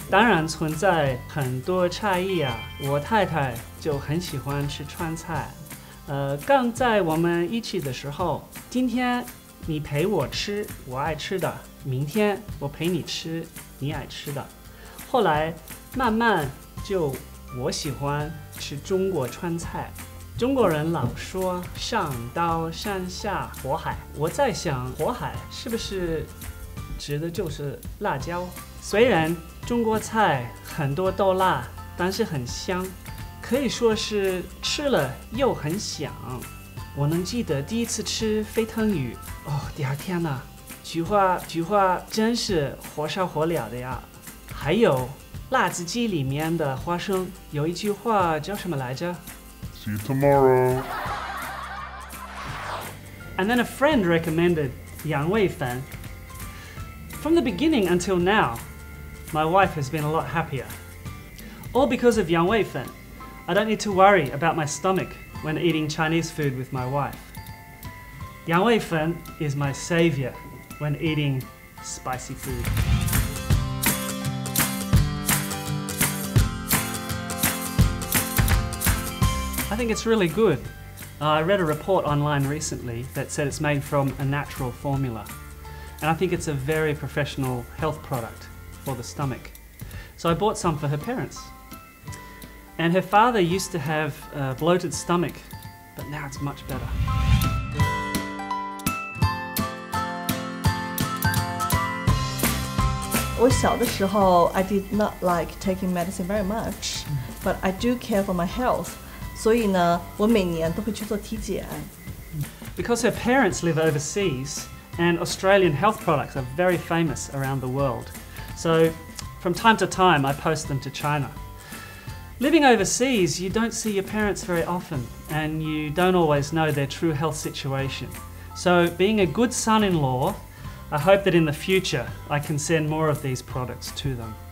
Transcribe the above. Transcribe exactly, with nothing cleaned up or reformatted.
当然存在很多差异啊。我太太就很喜欢吃川菜，呃，刚在我们一起的时候，今天你陪我吃我爱吃的，明天我陪你吃你爱吃的。后来慢慢就我喜欢吃中国川菜。中国人老说上刀山下火海，我在想火海是不是指的就是辣椒？虽然中国菜很多都辣，但是很香，可以说是吃了又很香。我能记得第一次吃飞腾鱼，哦，第二天呢，菊花菊花真是火烧火燎的呀。还有辣子鸡里面的花生，有一句话叫什么来着？ See you tomorrow. And then a friend recommended Yang Wei Fan. From the beginning until now, my wife has been a lot happier. All because of Yang Wei Fan. I don't need to worry about my stomach when eating Chinese food with my wife. Yang Wei Fan is my savior when eating spicy food. I think it's really good. Uh, I read a report online recently that said it's made from a natural formula. And I think it's a very professional health product for the stomach. So I bought some for her parents. And her father used to have a bloated stomach, but now it's much better. I did not like taking medicine very much, but I do care for my health. 所以呢，我每年都会去做体检。 Because her parents live overseas, and Australian health products are very famous around the world. So, from time to time, I post them to China. Living overseas, you don't see your parents very often, and you don't always know their true health situation. So, being a good son-in-law, I hope that in the future, I can send more of these products to them.